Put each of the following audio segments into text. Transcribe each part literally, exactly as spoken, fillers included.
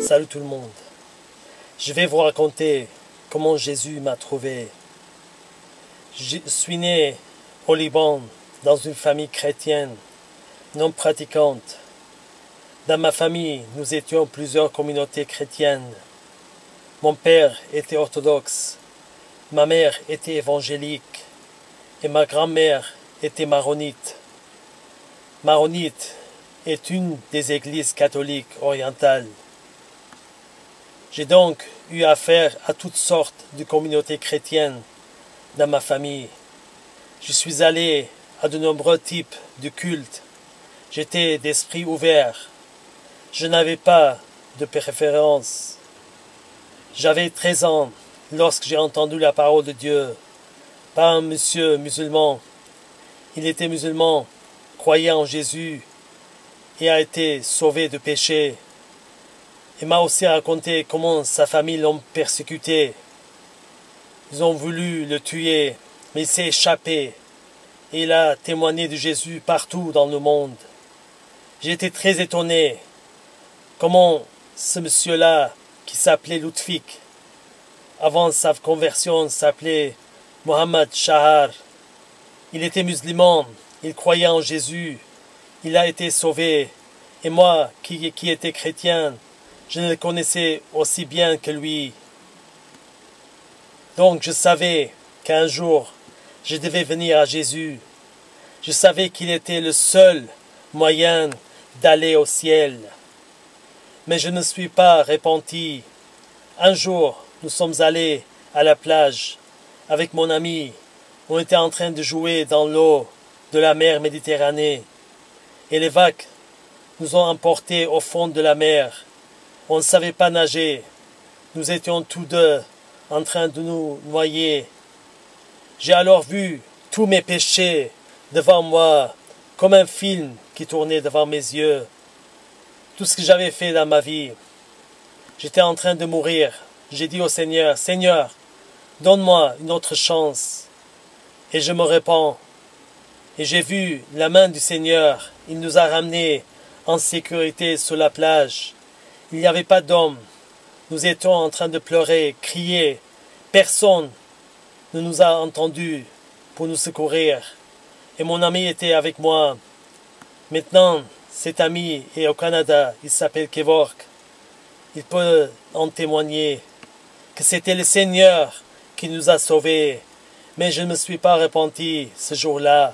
Salut tout le monde. Je vais vous raconter comment Jésus m'a trouvé. Je suis né au Liban dans une famille chrétienne non pratiquante. Dans ma famille, nous étions plusieurs communautés chrétiennes. Mon père était orthodoxe, ma mère était évangélique et ma grand-mère était maronite. Maronite est une des églises catholiques orientales. J'ai donc eu affaire à toutes sortes de communautés chrétiennes dans ma famille. Je suis allé à de nombreux types de cultes. J'étais d'esprit ouvert. Je n'avais pas de préférence. J'avais treize ans lorsque j'ai entendu la parole de Dieu par un monsieur musulman. Il était musulman, croyait en Jésus et a été sauvé de péché. Il m'a aussi raconté comment sa famille l'ont persécuté. Ils ont voulu le tuer, mais il s'est échappé. Et il a témoigné de Jésus partout dans le monde. J'ai été très étonné. Comment ce monsieur-là, qui s'appelait Lutfik, avant sa conversion s'appelait Mohammed Shahar. Il était musulman, il croyait en Jésus, il a été sauvé. Et moi, qui, qui étais chrétien, je ne le connaissais aussi bien que lui. Donc je savais qu'un jour, je devais venir à Jésus. Je savais qu'il était le seul moyen d'aller au ciel. Mais je ne suis pas repenti. Un jour, nous sommes allés à la plage avec mon ami. On était en train de jouer dans l'eau de la mer Méditerranée. Et les vagues nous ont emportés au fond de la mer. On ne savait pas nager. Nous étions tous deux en train de nous noyer. J'ai alors vu tous mes péchés devant moi, comme un film qui tournait devant mes yeux. Tout ce que j'avais fait dans ma vie. J'étais en train de mourir. J'ai dit au Seigneur, « Seigneur, donne-moi une autre chance. » Et je me répands. Et j'ai vu la main du Seigneur. Il nous a ramenés en sécurité sur la plage. Il n'y avait pas d'homme. Nous étions en train de pleurer, crier. Personne ne nous a entendus pour nous secourir. Et mon ami était avec moi. Maintenant, cet ami est au Canada. Il s'appelle Kevork. Il peut en témoigner que c'était le Seigneur qui nous a sauvés. Mais je ne me suis pas repenti ce jour-là.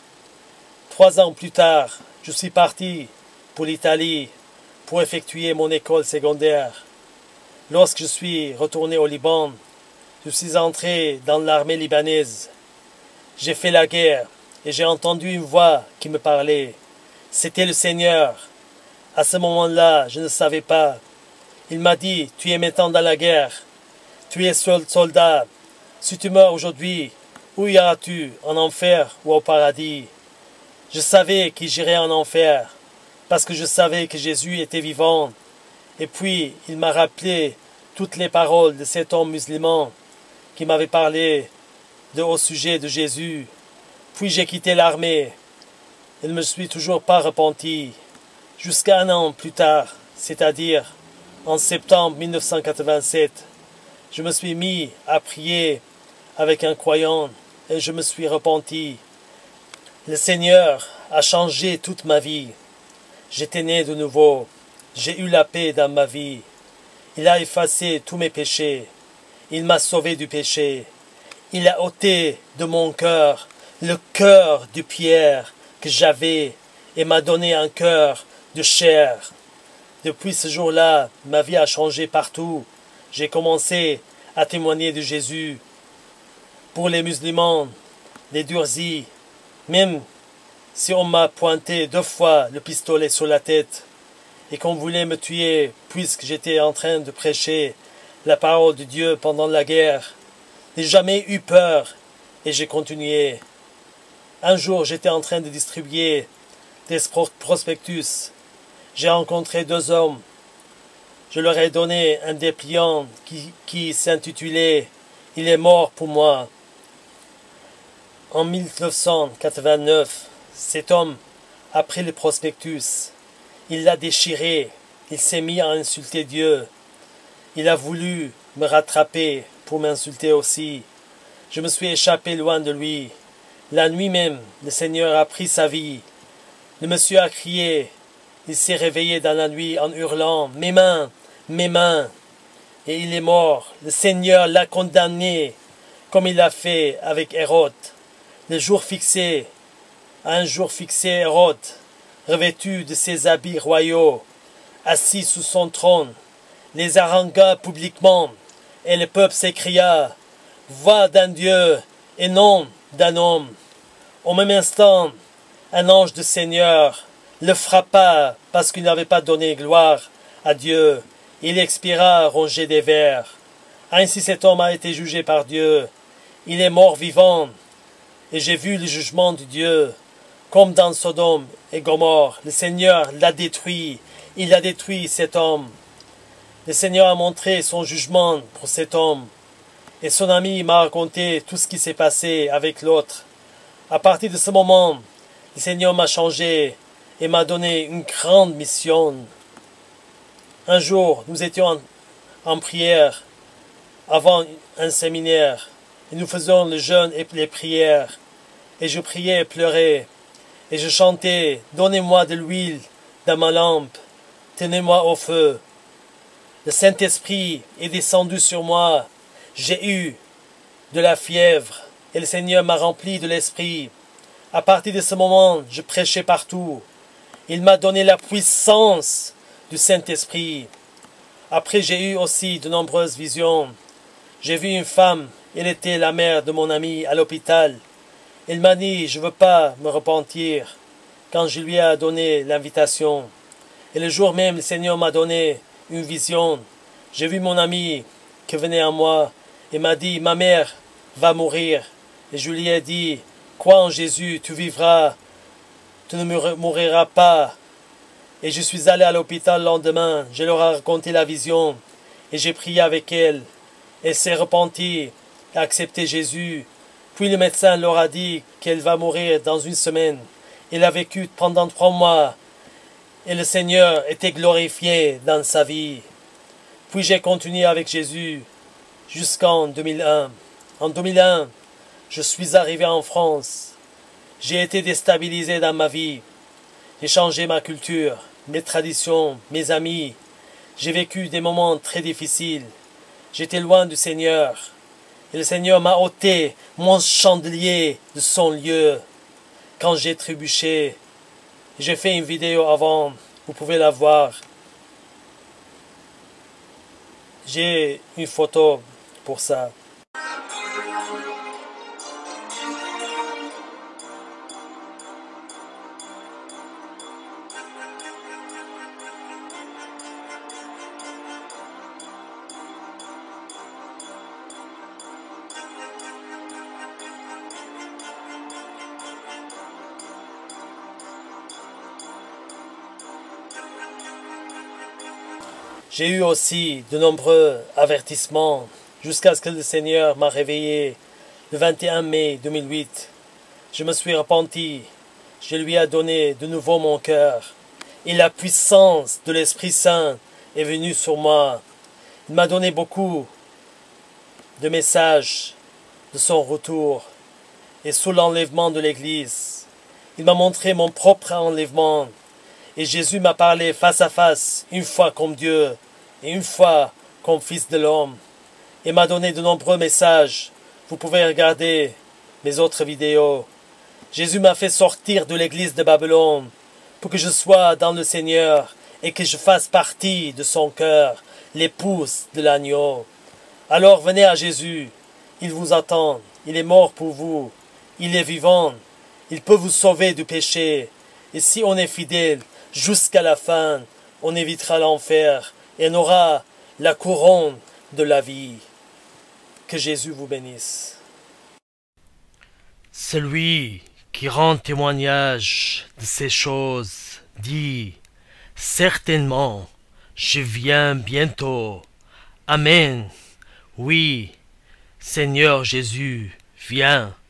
Trois ans plus tard, je suis parti pour l'Italie pour effectuer mon école secondaire. Lorsque je suis retourné au Liban, je suis entré dans l'armée libanaise. J'ai fait la guerre et j'ai entendu une voix qui me parlait. C'était le Seigneur. À ce moment-là, je ne savais pas. Il m'a dit, tu es maintenant dans la guerre. Tu es soldat. Si tu meurs aujourd'hui, où iras-tu? En enfer ou au paradis? Je savais que j'irais en enfer, parce que je savais que Jésus était vivant. Et puis, il m'a rappelé toutes les paroles de cet homme musulman qui m'avait parlé de, au sujet de Jésus. Puis j'ai quitté l'armée. Je ne me suis toujours pas repenti. Jusqu'à un an plus tard, c'est-à-dire en septembre mille neuf cent quatre-vingt-sept, je me suis mis à prier avec un croyant et je me suis repenti. Le Seigneur a changé toute ma vie. J'étais né de nouveau. J'ai eu la paix dans ma vie. Il a effacé tous mes péchés. Il m'a sauvé du péché. Il a ôté de mon cœur le cœur de pierre que j'avais et m'a donné un cœur de chair. Depuis ce jour-là, ma vie a changé partout. J'ai commencé à témoigner de Jésus. Pour les musulmans, les Durzis, même si on m'a pointé deux fois le pistolet sur la tête et qu'on voulait me tuer puisque j'étais en train de prêcher la parole de Dieu pendant la guerre, j'ai jamais eu peur et j'ai continué. Un jour, j'étais en train de distribuer des prospectus. J'ai rencontré deux hommes. Je leur ai donné un dépliant qui, qui s'intitulait « Il est mort pour moi ». En mille neuf cent quatre-vingt-neuf, cet homme a pris le prospectus. Il l'a déchiré. il s'est mis à insulter Dieu. Il a voulu me rattraper pour m'insulter aussi. Je me suis échappé loin de lui. La nuit même, le Seigneur a pris sa vie. Le monsieur a crié. Il s'est réveillé dans la nuit en hurlant « Mes mains, mes mains !» Et il est mort. Le Seigneur l'a condamné, comme il l'a fait avec Hérode. Le jour fixé, à un jour fixé, Hérode, revêtu de ses habits royaux, assis sous son trône, les harangua publiquement, et le peuple s'écria « Voix d'un Dieu et non d'un homme !» Au même instant, un ange du Seigneur le frappa parce qu'il n'avait pas donné gloire à Dieu. Il expira rongé des vers. Ainsi cet homme a été jugé par Dieu. Il est mort vivant. Et j'ai vu le jugement de Dieu. Comme dans Sodome et Gomorrhe, le Seigneur l'a détruit. Il a détruit cet homme. Le Seigneur a montré son jugement pour cet homme. Et son ami m'a raconté tout ce qui s'est passé avec l'autre. À partir de ce moment, le Seigneur m'a changé et m'a donné une grande mission. Un jour, nous étions en, en prière avant un séminaire. Et nous faisions le jeûne et les prières. Et je priais et pleurais. Et je chantais « Donnez-moi de l'huile dans ma lampe. Tenez-moi au feu. » Le Saint-Esprit est descendu sur moi. J'ai eu de la fièvre. Et le Seigneur m'a rempli de l'Esprit. À partir de ce moment, je prêchais partout. Il m'a donné la puissance du Saint-Esprit. Après, j'ai eu aussi de nombreuses visions. J'ai vu une femme, elle était la mère de mon ami à l'hôpital. Elle m'a dit, je ne veux pas me repentir, quand je lui ai donné l'invitation. Et le jour même, le Seigneur m'a donné une vision. J'ai vu mon ami qui venait à moi et m'a dit, ma mère va mourir. Et je lui ai dit, crois en Jésus, tu vivras, tu ne mouriras pas. Et je suis allé à l'hôpital le lendemain, je leur ai raconté la vision, et j'ai prié avec elle. Elle s'est repentie et a accepté Jésus. Puis le médecin leur a dit qu'elle va mourir dans une semaine. Elle a vécu pendant trois mois, et le Seigneur était glorifié dans sa vie. Puis j'ai continué avec Jésus jusqu'en deux mille un. En deux mille un, je suis arrivé en France. J'ai été déstabilisé dans ma vie. J'ai changé ma culture, mes traditions, mes amis. J'ai vécu des moments très difficiles. J'étais loin du Seigneur. Et le Seigneur m'a ôté mon chandelier de son lieu quand j'ai trébuché. J'ai fait une vidéo avant, vous pouvez la voir. J'ai une photo pour ça. J'ai eu aussi de nombreux avertissements jusqu'à ce que le Seigneur m'a réveillé le vingt et un mai deux mille huit. Je me suis repenti. Je lui ai donné de nouveau mon cœur. Et la puissance de l'Esprit Saint est venue sur moi. Il m'a donné beaucoup de messages de son retour et sous l'enlèvement de l'Église. Il m'a montré mon propre enlèvement. Et Jésus m'a parlé face à face, une fois comme Dieu, et une fois comme Fils de l'homme. Il m'a donné de nombreux messages. Vous pouvez regarder mes autres vidéos. Jésus m'a fait sortir de l'église de Babylone pour que je sois dans le Seigneur et que je fasse partie de son cœur, l'épouse de l'agneau. Alors venez à Jésus. Il vous attend. Il est mort pour vous. Il est vivant. Il peut vous sauver du péché. Et si on est fidèle, jusqu'à la fin, on évitera l'enfer et on aura la couronne de la vie. Que Jésus vous bénisse. Celui qui rend témoignage de ces choses dit, certainement, je viens bientôt. Amen. Oui, Seigneur Jésus, viens.